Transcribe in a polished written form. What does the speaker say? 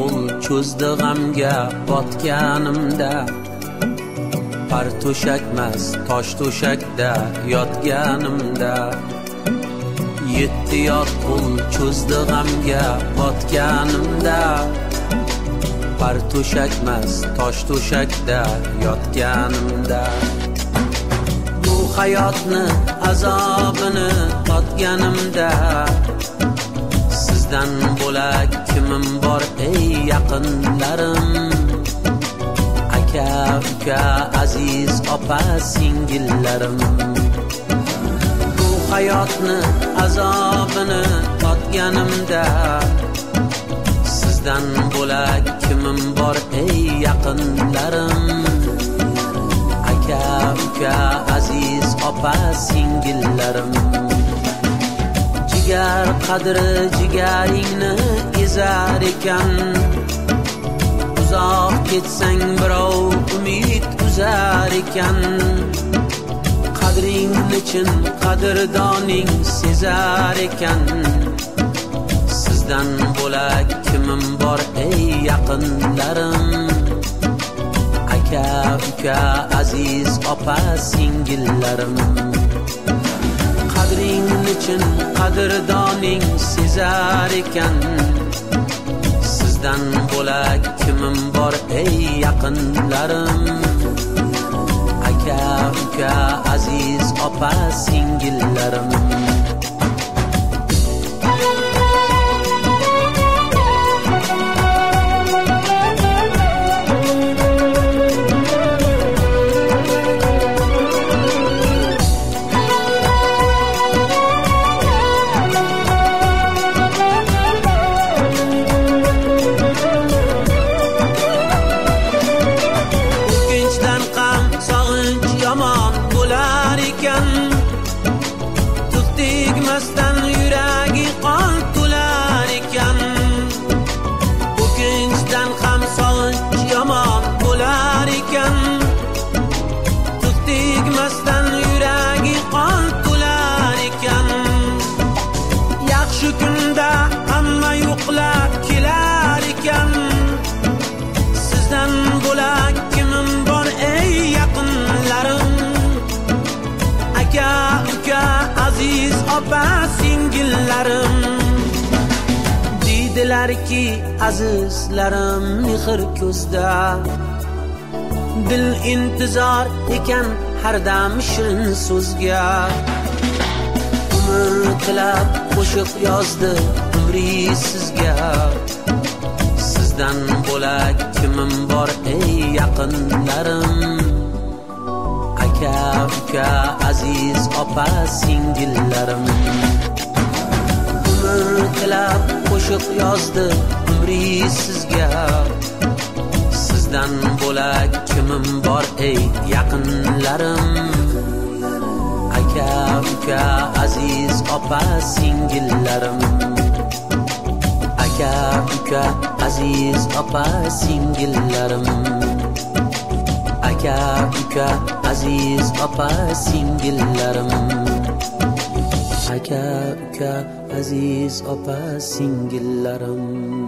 qo'l cho'zdi g'amga botganimda, par to'shakmas tosh to'shakda yotganimda, yetti yot qo'l cho'zdi g'amga botganimda, par to'shakmas tosh to'shakda yotganimda. Bu hayotni azobini totganimda, sizdan bo'lak kimim bor ey yaqinlarim, aka uka aziz opa singillarim. Bu hayotni azobini totganimda, sizdan bo'lak kimim bor ey yaqinlarim, aka uka aziz opa singillarim. Jigar qadri jigaringni ezar ekan, uzoq ketsang birov umid uzar ekan. Qadring nechin qadrdoning sezar ekan, sizdan bo'lak kimim bor ey yaqinlarim, aka uka aziz opa singillarim. Qadring nechin qadrdoning sezar ekan, sizdan bo'lak kimim bor ey yaqinlarim, aka uka aziz opa singillarim. Opa singillarim, deydilarki azizlarim mehr ko'zda, dil intizor ekan har dam shirin so'zga. Umr tilab qo'shiq yozdi umri sizga, sizdan bo'lak kimim bor ey yaqinlarim, aka uka aziz opa singillarim. Umr tilab qo'shiq yozdi umri sizga, sizdan bo'lak kimim bor ey yaqinlarim, aka uka aziz opa singillarim, aka uka aziz opa singillarim, aka uka aziz opa singillarim, aka uka aziz opa singillarim.